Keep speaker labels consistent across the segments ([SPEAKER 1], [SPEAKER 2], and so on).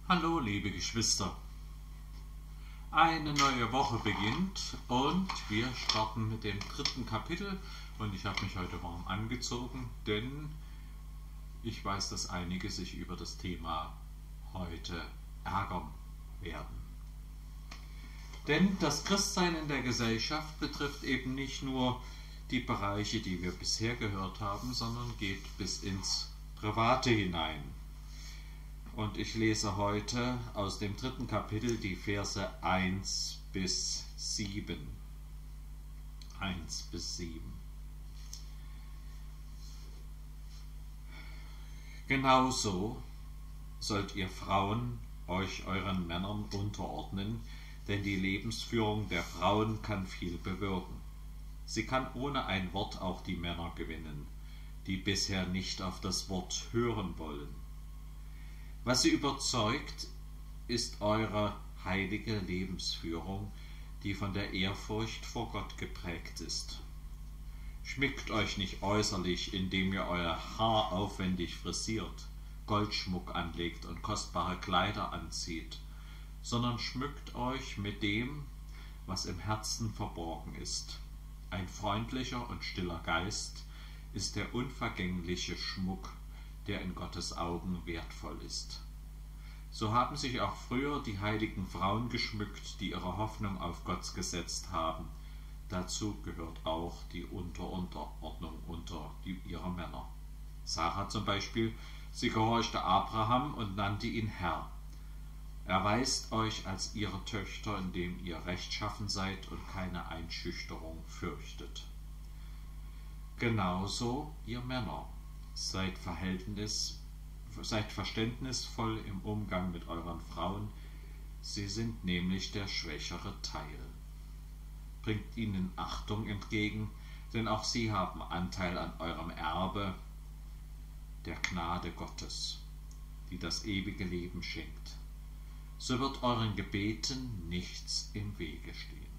[SPEAKER 1] Hallo liebe Geschwister, eine neue Woche beginnt und wir starten mit dem 3. Kapitel und ich habe mich heute warm angezogen, denn ich weiß, dass einige sich über das Thema heute ärgern werden. Denn das Christsein in der Gesellschaft betrifft eben nicht nur die Bereiche, die wir bisher gehört haben, sondern geht bis ins Private hinein. Und ich lese heute aus dem 3. Kapitel die Verse 1 bis 7. 1 bis 7. Genauso sollt ihr Frauen euch euren Männern unterordnen, denn die Lebensführung der Frauen kann viel bewirken. Sie kann ohne ein Wort auch die Männer gewinnen, die bisher nicht auf das Wort hören wollen. Was sie überzeugt, ist eure heilige Lebensführung, die von der Ehrfurcht vor Gott geprägt ist. Schmückt euch nicht äußerlich, indem ihr euer Haar aufwendig frisiert, Goldschmuck anlegt und kostbare Kleider anzieht, sondern schmückt euch mit dem, was im Herzen verborgen ist. Ein freundlicher und stiller Geist ist der unvergängliche Schmuck, der in Gottes Augen wertvoll ist. So haben sich auch früher die heiligen Frauen geschmückt, die ihre Hoffnung auf Gott gesetzt haben. Dazu gehört auch die Unterordnung unter ihrer Männer. Sarah zum Beispiel, sie gehorchte Abraham und nannte ihn Herr. Erweist euch als ihre Töchter, indem ihr rechtschaffen seid und keine Einschüchterung fürchtet. Genauso ihr Männer. Seid verständnisvoll im Umgang mit euren Frauen, sie sind nämlich der schwächere Teil. Bringt ihnen Achtung entgegen, denn auch sie haben Anteil an eurem Erbe, der Gnade Gottes, die das ewige Leben schenkt. So wird euren Gebeten nichts im Wege stehen.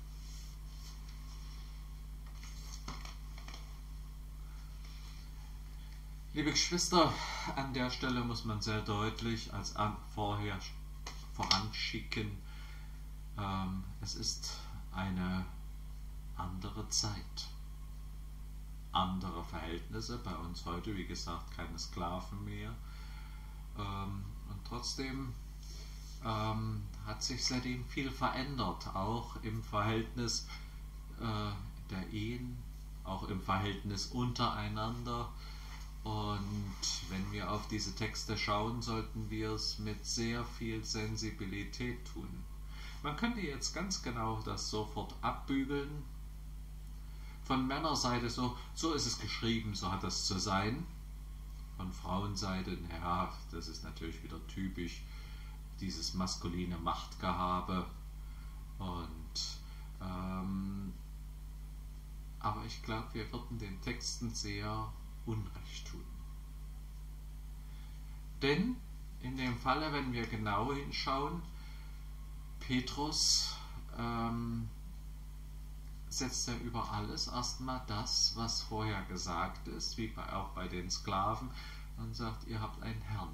[SPEAKER 1] Liebe Geschwister, an der Stelle muss man sehr deutlich als vorher voranschicken, es ist eine andere Zeit, andere Verhältnisse, bei uns heute, wie gesagt, keine Sklaven mehr, und trotzdem hat sich seitdem viel verändert, auch im Verhältnis der Ehen, auch im Verhältnis untereinander. Und wenn wir auf diese Texte schauen, sollten wir es mit sehr viel Sensibilität tun. Man könnte jetzt ganz genau das sofort abbügeln. Von Männerseite so ist es geschrieben, so hat das zu sein. Von Frauenseite, naja, das ist natürlich wieder typisch, dieses maskuline Machtgehabe. Aber ich glaube, wir würden den Texten sehr Unrecht tun. Denn in dem Falle, wenn wir genau hinschauen, Petrus setzt ja über alles erstmal das, was vorher gesagt ist, wie auch bei den Sklaven, und sagt, ihr habt einen Herrn.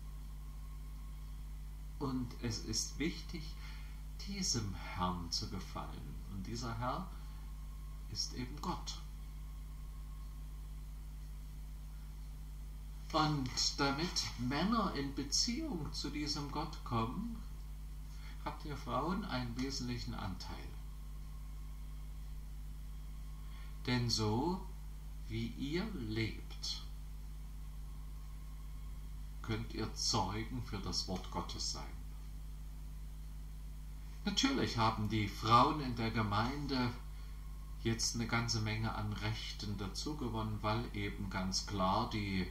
[SPEAKER 1] Und es ist wichtig, diesem Herrn zu gefallen. Und dieser Herr ist eben Gott. Und damit Männer in Beziehung zu diesem Gott kommen, habt ihr Frauen einen wesentlichen Anteil. Denn so wie ihr lebt, könnt ihr Zeugen für das Wort Gottes sein. Natürlich haben die Frauen in der Gemeinde jetzt eine ganze Menge an Rechten dazu gewonnen, weil eben ganz klar die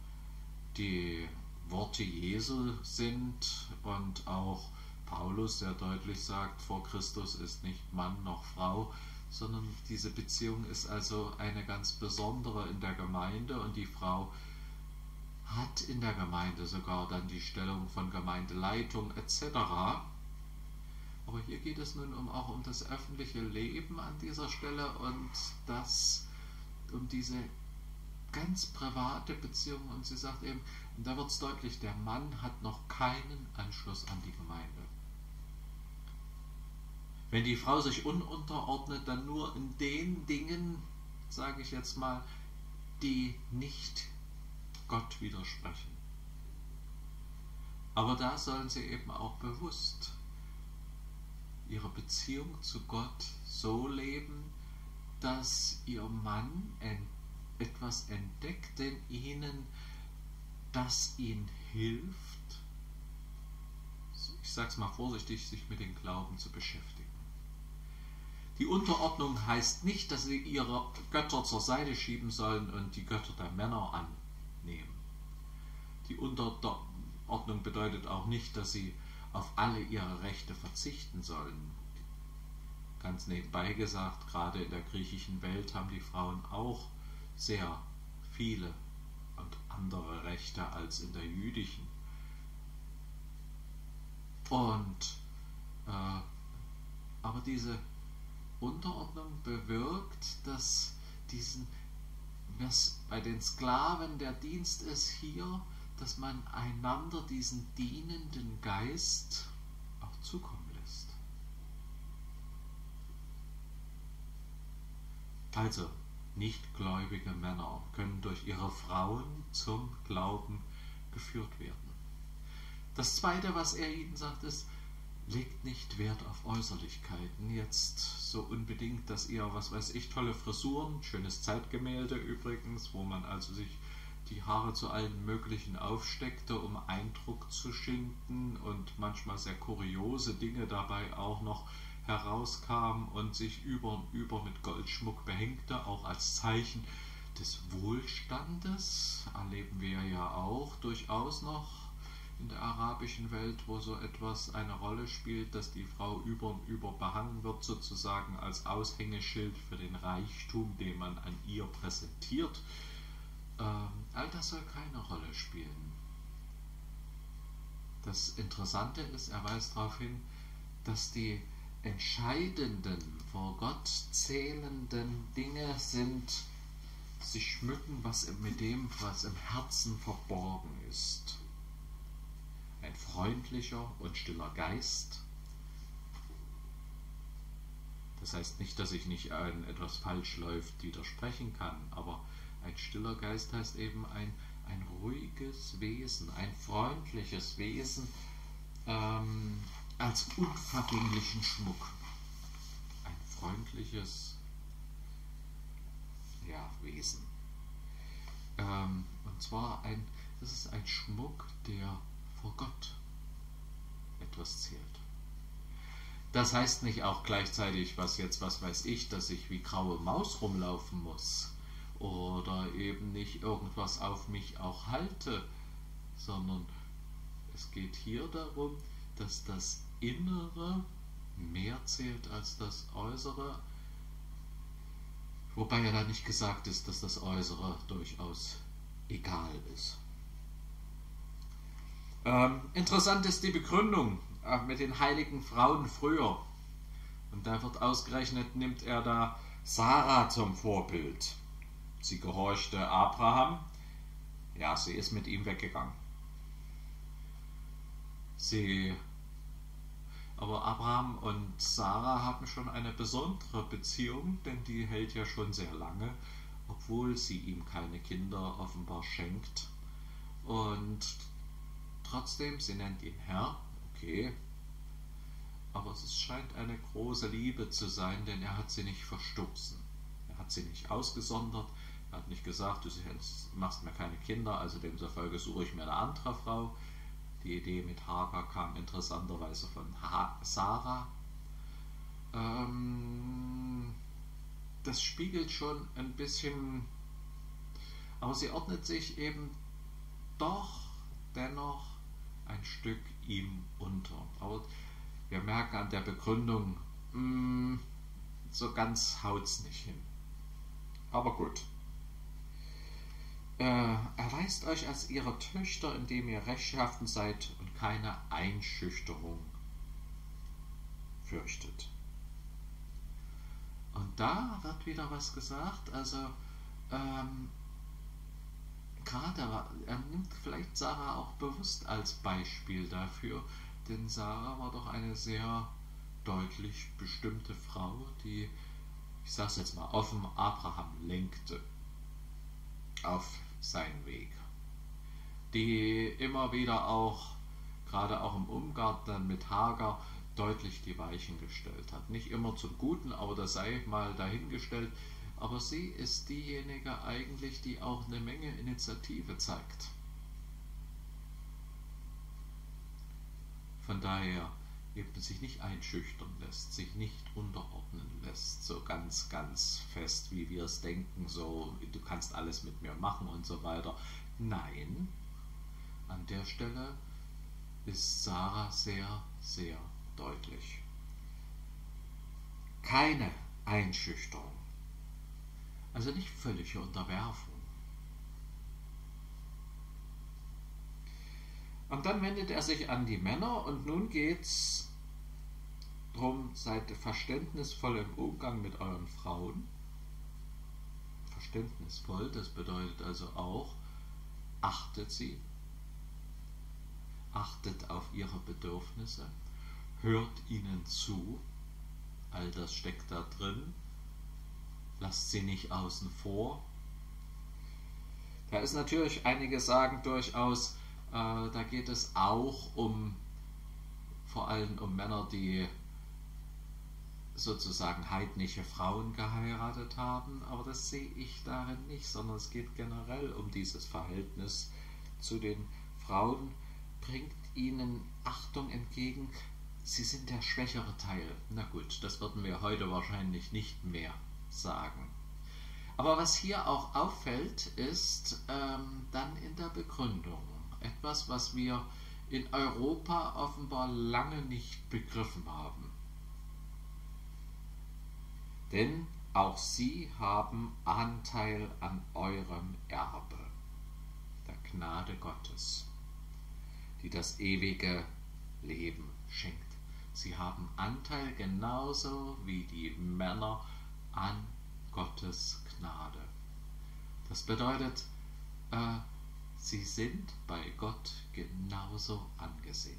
[SPEAKER 1] Worte Jesu sind und auch Paulus sehr deutlich sagt, vor Christus ist nicht Mann noch Frau, sondern diese Beziehung ist also eine ganz besondere in der Gemeinde und die Frau hat in der Gemeinde sogar dann die Stellung von Gemeindeleitung etc. Aber hier geht es nun auch um das öffentliche Leben an dieser Stelle und um diese ganz private Beziehung, und sie sagt eben, Und da wird es deutlich, der Mann hat noch keinen Anschluss an die Gemeinde. Wenn die Frau sich ununterordnet, dann nur in den Dingen, sage ich jetzt mal, die nicht Gott widersprechen. Aber da sollen sie eben auch bewusst ihre Beziehung zu Gott so leben, dass ihr Mann etwas entdeckt in ihnen, das ihn hilft, ich sage es mal vorsichtig, sich mit dem Glauben zu beschäftigen. Die Unterordnung heißt nicht, dass sie ihre Götter zur Seite schieben sollen und die Götter der Männer annehmen. Die Unterordnung bedeutet auch nicht, dass sie auf alle ihre Rechte verzichten sollen. Ganz nebenbei gesagt, gerade in der griechischen Welt haben die Frauen auch sehr viele und andere Rechte als in der jüdischen. Aber diese Unterordnung bewirkt, dass was bei den Sklaven der Dienst ist hier, dass man einander diesen dienenden Geist auch zukommen lässt. Also, nichtgläubige Männer können durch ihre Frauen zum Glauben geführt werden. Das Zweite, was er ihnen sagt, ist, legt nicht Wert auf Äußerlichkeiten. Jetzt so unbedingt, dass ihr, was weiß ich, tolle Frisuren, schönes Zeitgemälde übrigens, wo man also sich die Haare zu allen möglichen aufsteckte, um Eindruck zu schinden und manchmal sehr kuriose Dinge dabei auch noch herauskamen und sich über und über mit Goldschmuck behängte, auch als Zeichen des Wohlstandes, erleben wir ja auch durchaus noch in der arabischen Welt, wo so etwas eine Rolle spielt, dass die Frau über und über behangen wird, sozusagen als Aushängeschild für den Reichtum, den man an ihr präsentiert. All das soll keine Rolle spielen. Das Interessante ist, er weist darauf hin, dass die entscheidenden, vor Gott zählenden Dinge sind, sich schmücken mit dem, was im Herzen verborgen ist. Ein freundlicher und stiller Geist. Das heißt nicht, dass ich nicht an etwas falsch läuft widersprechen kann, aber ein stiller Geist heißt eben ein ruhiges Wesen, ein freundliches Wesen als unvergänglichen Schmuck. Ein freundliches Wesen. Und zwar das ist ein Schmuck, der vor Gott etwas zählt. Das heißt nicht auch gleichzeitig, was weiß ich, dass ich wie graue Maus rumlaufen muss oder eben nicht irgendwas auf mich auch halte, sondern es geht hier darum, dass das Innere mehr zählt als das Äußere, wobei ja da nicht gesagt ist, dass das Äußere durchaus egal ist. Interessant ist die Begründung mit den heiligen Frauen früher. Und da wird ausgerechnet, nimmt er da Sarah zum Vorbild. Sie gehorchte Abraham, sie ist mit ihm weggegangen. Aber Abraham und Sarah haben schon eine besondere Beziehung, denn die hält ja schon sehr lange, obwohl sie ihm keine Kinder offenbar schenkt. Und trotzdem, sie nennt ihn Herr, okay, aber es scheint eine große Liebe zu sein, denn er hat sie nicht verstoßen. Er hat sie nicht ausgesondert, er hat nicht gesagt, du machst mir keine Kinder, also demzufolge suche ich mir eine andere Frau. Die Idee mit Hagar kam interessanterweise von Sarah. Das spiegelt schon ein bisschen, aber sie ordnet sich eben doch dennoch ein Stück ihm unter. Aber wir merken an der Begründung, so ganz haut's nicht hin. Aber gut. Erweist euch als ihre Töchter, indem ihr rechtschaffen seid und keine Einschüchterung fürchtet. Und da wird wieder was gesagt, also gerade, er nimmt vielleicht Sarah auch bewusst als Beispiel dafür, denn Sarah war doch eine sehr deutlich bestimmte Frau, die, ich sage es jetzt mal offen, Abraham lenkte auf seinen Weg, die immer wieder auch, gerade auch im Umgang dann mit Hagar, deutlich die Weichen gestellt hat. Nicht immer zum Guten, aber das sei mal dahingestellt. Aber sie ist diejenige eigentlich, die auch eine Menge Initiative zeigt. Von daher eben sich nicht einschüchtern lässt, sich nicht unterordnen lässt, so ganz, ganz fest, wie wir es denken, so, du kannst alles mit mir machen und so weiter. Nein, an der Stelle ist Sarah sehr, sehr deutlich. Keine Einschüchterung, also nicht völlige Unterwerfung. Und dann wendet er sich an die Männer und nun geht's drum, seid verständnisvoll im Umgang mit euren Frauen. Verständnisvoll, das bedeutet also auch, achtet sie, achtet auf ihre Bedürfnisse, hört ihnen zu, all das steckt da drin, lasst sie nicht außen vor. Da ist natürlich, einige sagen durchaus, da geht es auch vor allem um Männer, die sozusagen heidnische Frauen geheiratet haben, aber das sehe ich darin nicht, sondern es geht generell um dieses Verhältnis zu den Frauen, bringt ihnen Achtung entgegen, sie sind der schwächere Teil. Na gut, das würden wir heute wahrscheinlich nicht mehr sagen. Aber was hier auch auffällt, ist dann in der Begründung etwas, was wir in Europa offenbar lange nicht begriffen haben. Denn auch sie haben Anteil an eurem Erbe, der Gnade Gottes, die das ewige Leben schenkt. Sie haben Anteil genauso wie die Männer an Gottes Gnade. Das bedeutet, sie sind bei Gott genauso angesehen.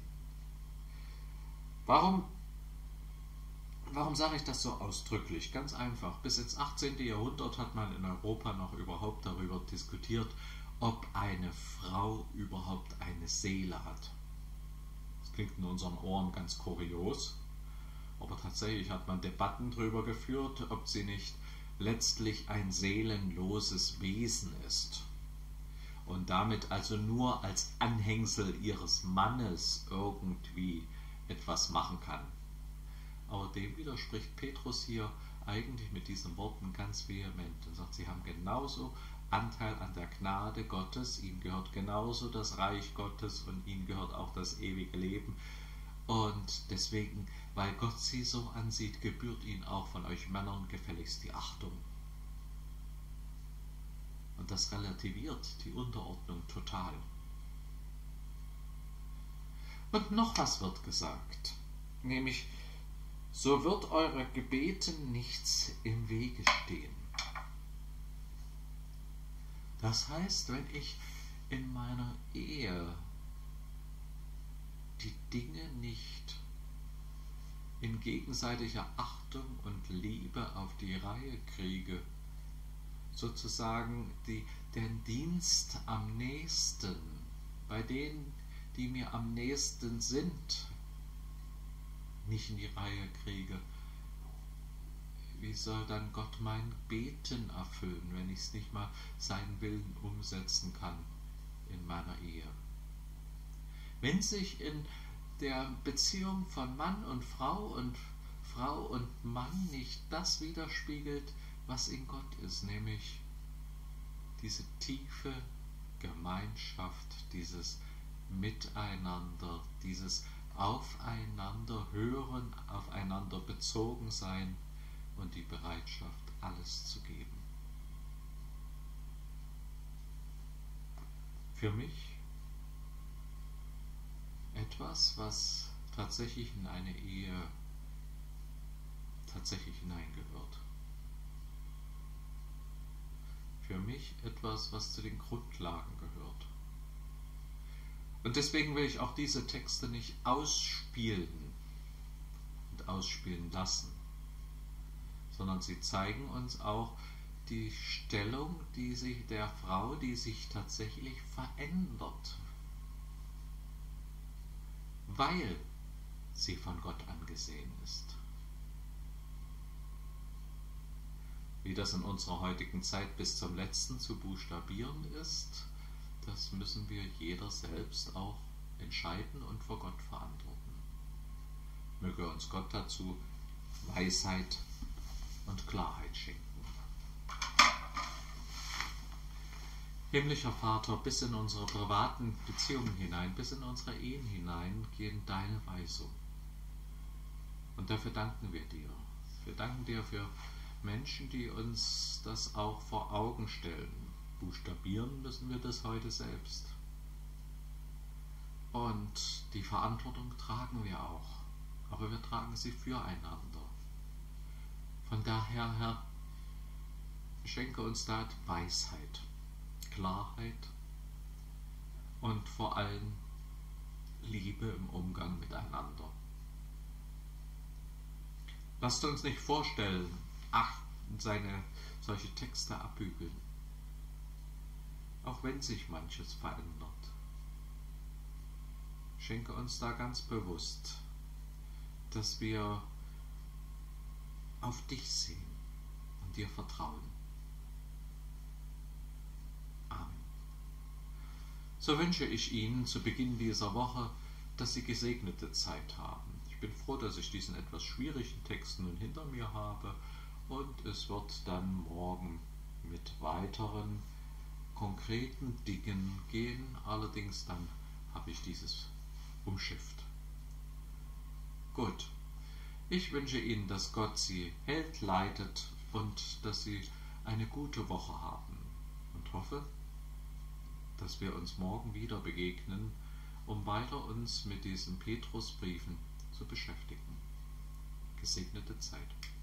[SPEAKER 1] Warum sage ich das so ausdrücklich? Ganz einfach. Bis ins 18. Jahrhundert hat man in Europa noch überhaupt darüber diskutiert, ob eine Frau überhaupt eine Seele hat. Das klingt in unseren Ohren ganz kurios, aber tatsächlich hat man Debatten darüber geführt, ob sie nicht letztlich ein seelenloses Wesen ist und damit also nur als Anhängsel ihres Mannes irgendwie etwas machen kann. Aber dem widerspricht Petrus hier eigentlich mit diesen Worten ganz vehement und sagt, sie haben genauso Anteil an der Gnade Gottes, ihnen gehört genauso das Reich Gottes und ihnen gehört auch das ewige Leben. Und deswegen, weil Gott sie so ansieht, gebührt ihnen auch von euch Männern gefälligst die Achtung. Und das relativiert die Unterordnung total. Und noch was wird gesagt, nämlich, so wird eure Gebeten nichts im Wege stehen. Das heißt, wenn ich in meiner Ehe die Dinge nicht in gegenseitiger Achtung und Liebe auf die Reihe kriege, sozusagen den Dienst am nächsten, bei denen, die mir am nächsten sind, nicht in die Reihe kriege, wie soll dann Gott mein Beten erfüllen, wenn ich es nicht mal seinen Willen umsetzen kann in meiner Ehe? Wenn sich in der Beziehung von Mann und Frau und Mann nicht das widerspiegelt, was in Gott ist, nämlich diese tiefe Gemeinschaft, dieses Miteinander, dieses Aufeinander hören, aufeinander bezogen sein und die Bereitschaft, alles zu geben. Für mich etwas, was tatsächlich in eine Ehe tatsächlich hineingehört. Für mich etwas, was zu den Grundlagen Und deswegen will ich auch diese Texte nicht ausspielen und ausspielen lassen, sondern sie zeigen uns auch die Stellung der Frau, die sich tatsächlich verändert, weil sie von Gott angesehen ist. Wie das in unserer heutigen Zeit bis zum Letzten zu buchstabieren ist, das müssen wir jeder selbst auch entscheiden und vor Gott verantworten. Möge uns Gott dazu Weisheit und Klarheit schenken. Himmlischer Vater, bis in unsere privaten Beziehungen hinein, bis in unsere Ehen hinein gehen deine Weisung. Und dafür danken wir dir. Wir danken dir für Menschen, die uns das auch vor Augen stellen. Buchstabieren müssen wir das heute selbst. Und die Verantwortung tragen wir auch. Aber wir tragen sie füreinander. Von daher, Herr, schenke uns da Weisheit, Klarheit und vor allem Liebe im Umgang miteinander. Lasst uns nicht vorstellen, solche Texte abbügeln, auch wenn sich manches verändert. Schenke uns da ganz bewusst, dass wir auf dich sehen und dir vertrauen. Amen. So wünsche ich Ihnen zu Beginn dieser Woche, dass Sie gesegnete Zeit haben. Ich bin froh, dass ich diesen etwas schwierigen Text nun hinter mir habe und es wird dann morgen mit weiteren konkreten Dingen gehen. Allerdings dann habe ich dieses umschifft. Gut. Ich wünsche Ihnen, dass Gott Sie hält, leitet und dass Sie eine gute Woche haben und hoffe, dass wir uns morgen wieder begegnen, um weiter uns mit diesen Petrusbriefen zu beschäftigen. Gesegnete Zeit.